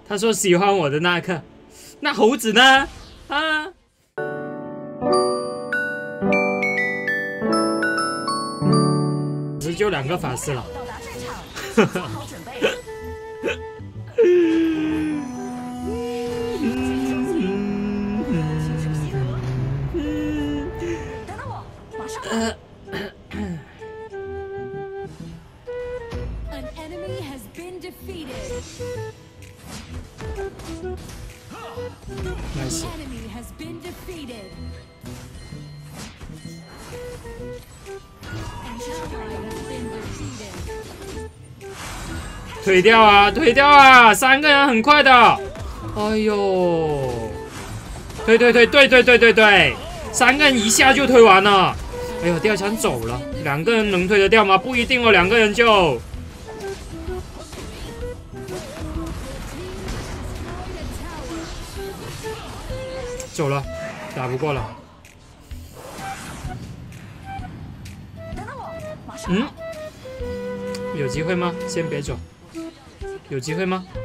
他说喜欢我的那一刻，那猴子呢？啊！只就2个法师了。哈哈。nice。推掉啊，推掉啊！3个人很快的。哎呦，对，对，3个人一下就推完了。哎呦，吊枪走了，2个人能推得掉吗？不一定哦，2个人就。走了，打不过了。嗯，有机会吗？先别走。有机会吗？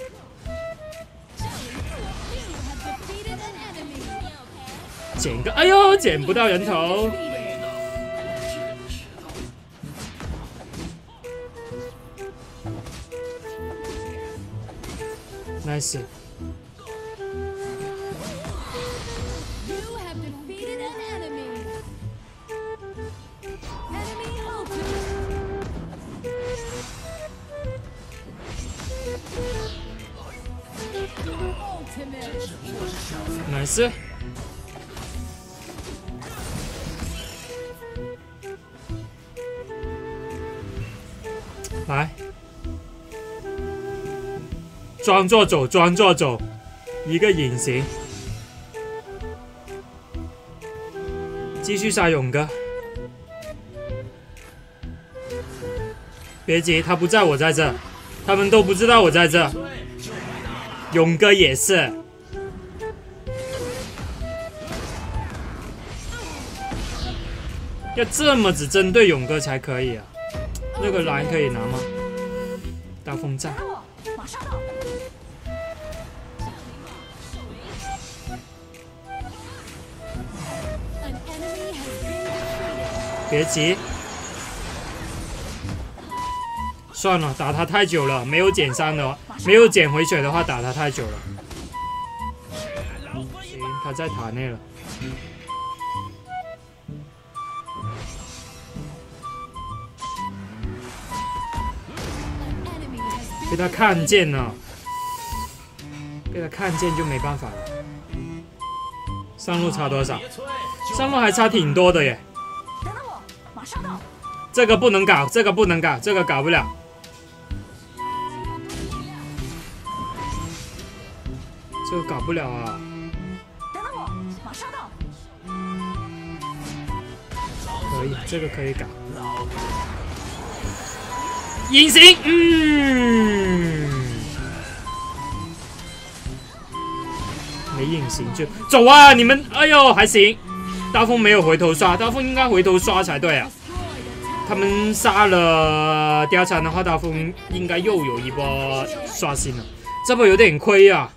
捡个，哎呦，捡不到人头。nice。nice。来，装作走，装作走，一个隐形，继续杀勇哥。别急，他不在，我在这，他们都不知道我在这。勇哥也是。要这么只针对勇哥才可以啊！那个蓝可以拿吗？大风在。别急，算了，打他太久了，没有减伤的，没有减回血的话，打他太久了。行，他在塔内了。被他看见了，被他看见就没办法了。上路差多少？上路还差挺多的耶。这个不能搞，这个不能搞，这个搞不了。这个搞不了啊。可以，这个可以搞。隐形，没隐形就走啊！你们，哎呦，还行。大风没有回头刷，大风应该回头刷才对啊。他们杀了貂蝉的话，大风应该又有一波刷新了，这波有点亏啊。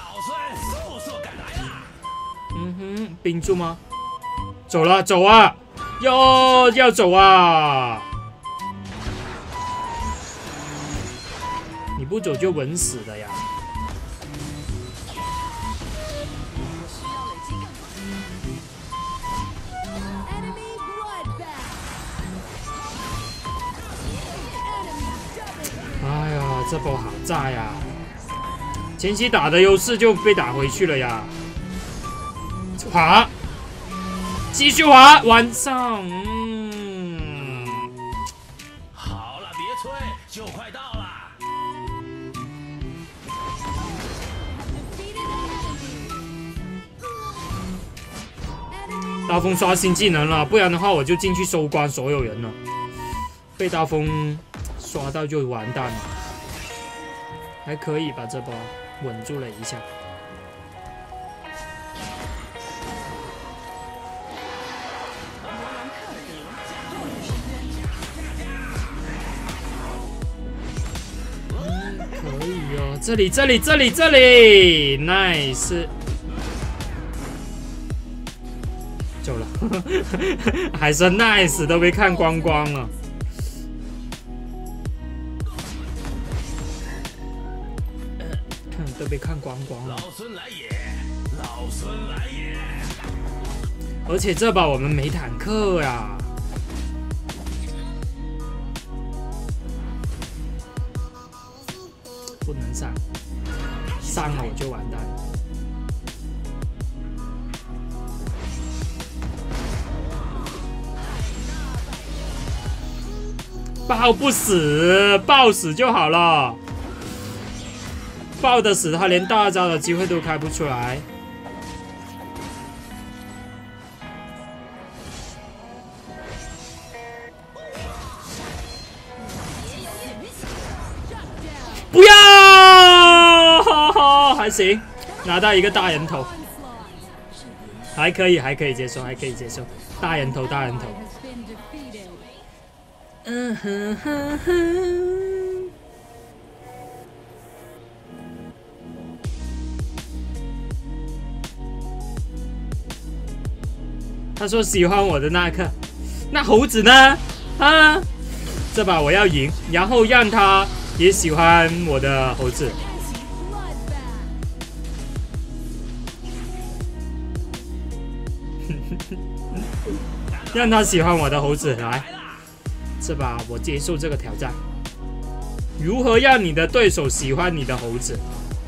冰住吗？走了，走啊！要走啊！你不走就稳死的呀！哎呀，这波好炸呀！前期打的优势就被打回去了呀！滑，继续滑，晚上， 好了，别催，就快到了。 大风刷新技能了，不然的话我就进去收官所有人了。被大风刷到就完蛋了，还可以吧？这波稳住了一下。 这里，nice。走了，还是 nice 都被看光光了。都被看光光了。 老孙来也，老孙来也。 而且这把我们没坦克呀。不能上，上了我就完蛋。爆不死，爆死就好了。爆得死，他连大招的机会都开不出来。不要，还行，拿到一个大人头，还可以接受，大人头。嗯哼哼哼。他说喜欢我的那刻，那猴子呢？啊，这把我要赢，然后让他也喜欢我的猴子。让他喜欢我的猴子，来，这把我接受这个挑战。如何让你的对手喜欢你的猴子？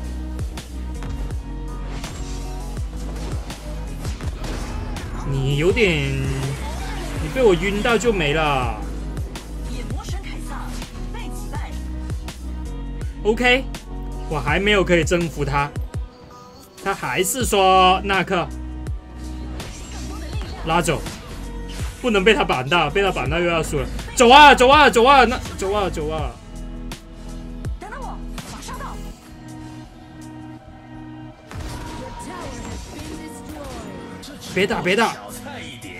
你有点，你被我晕到就没了。OK， 我还没有可以征服他，他还是说纳克拉走，不能被他绑到，被他绑到又要输了。走啊，那走啊。 等等我，马上到。 别打。 小菜一碟。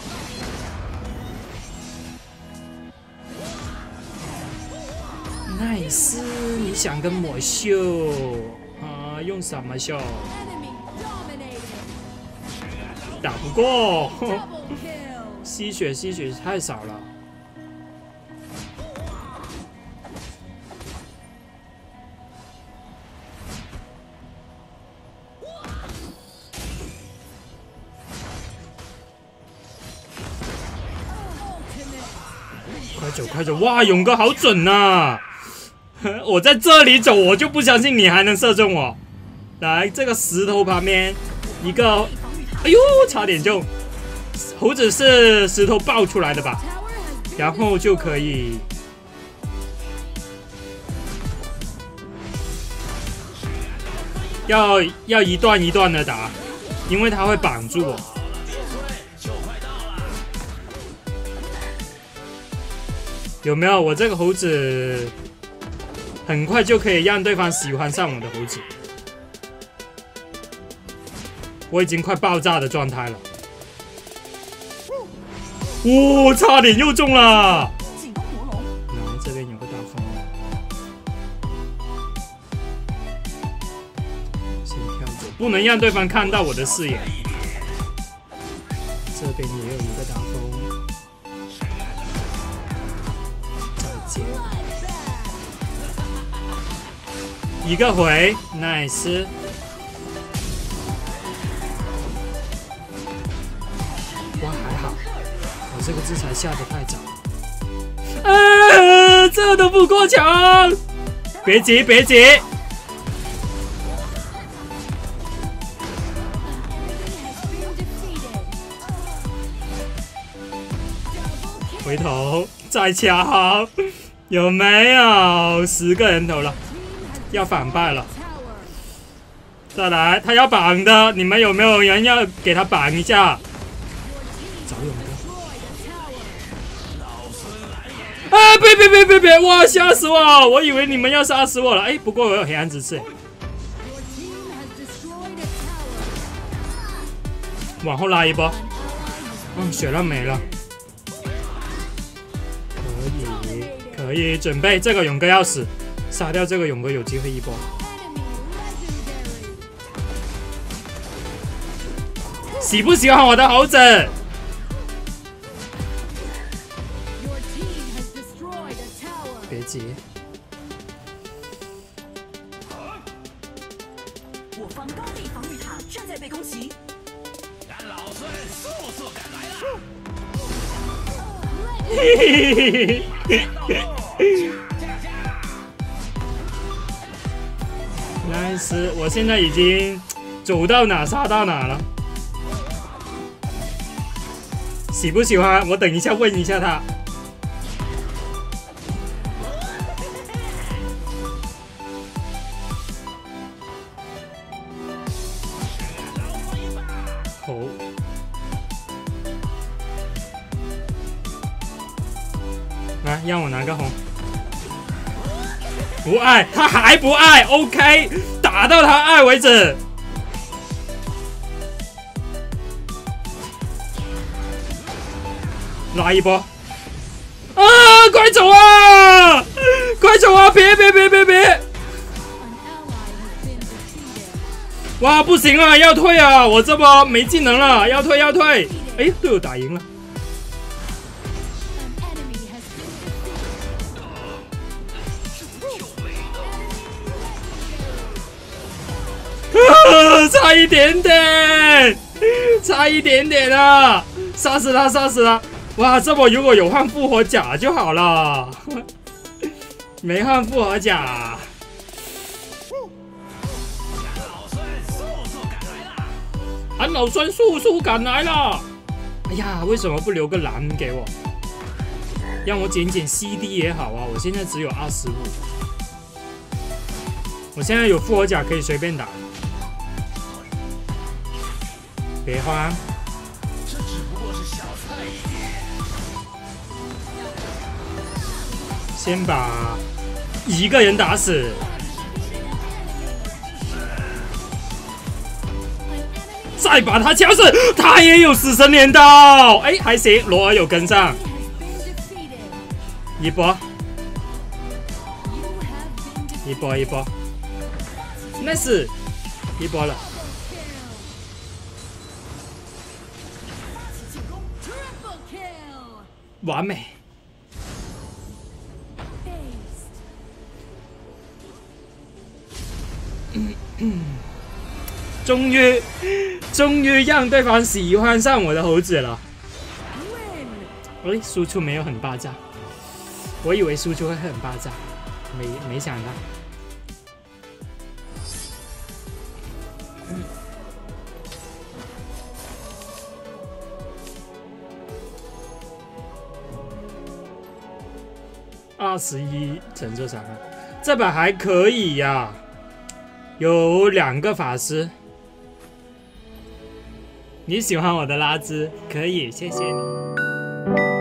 nice， 你想跟我秀啊？用什么秀？打不过，吸血太少了。快走！哇，勇哥好准呐！我在这里走，我就不相信你还能射中我。来，这个石头旁边一个，哎呦，差点中。猴子是石头爆出来的吧？然后就可以。要一段一段的打，因为它会绑住我。有没有？我这个猴子很快就可以让对方喜欢上我的猴子。我已经快爆炸的状态了。哇，差点又中了！来，这边有个大风，先跳走，不能让对方看到我的视野。这边也有一个大风。一个回 ，nice。哇，还好，我这个制裁下的太早。这都不过墙，别急。回头再敲，有没有？10个人头了。要反败了，再来，他要绑的，你们有没有人要给他绑一下？找勇哥！啊，别！哇，吓死我！我以为你们要杀死我了。哎，不过我有黑暗之刺。往后拉一波。血量没了。可以，准备这个勇哥要死。杀掉这个勇哥有机会一波。 喜不喜欢我的猴子？ Your team has destroyed a tower. 别急， 我方高地防御塔正在被攻击。 俺老孙速速赶来了！ 嘿嘿嘿嘿嘿。nice， 我现在已经走到哪杀到哪了。喜不喜欢？我等一下问一下他。好。来，让我拿个红。不爱，他还不爱 ，OK， 打到他爱为止。来一波！啊，快走啊！快走啊！别！ An ally has been defeated. 哇，不行了，要退啊！我这波没技能了，要退要退。哎，队友打赢了。 An enemy has been defeated. 差一点点，差一点点啊！杀死他，杀死他！哇，这波如果有换复活甲就好了，没换复活甲。俺老孙速速赶来了！哎呀，为什么不留个蓝给我？让我捡捡 CD 也好啊！我现在只有25，我现在有复活甲可以随便打。 别慌， 这只不过是小菜一碟。 先把一个人打死，再把他敲死。他也有死神镰刀，哎，还行，罗尔有跟上， Has been defeated. 一波， You have been 一波，一波，那是一波了， triple kill. 完美。 Aced. 终于让对方喜欢上我的猴子了。 Win. 哎，输出没有很爆炸，我以为输出会很爆炸，没想到。21成就3个，这把还可以呀、有2个法师。你喜欢我的拉兹，可以，谢谢你。